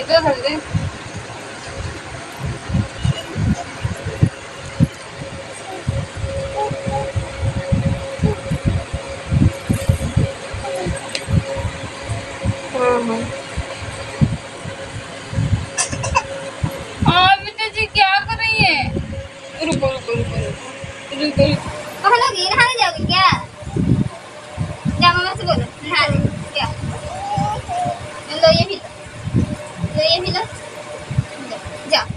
दे भर दे। बेटा जी क्या कर रही है? रुको रुको रुको रुको रुको। कहाँ लोगी? नहाने जाओगी क्या? जा मम्मा से बोलो नहाने क्या? लो ये भी लो, लो ये भी लो, जाओ।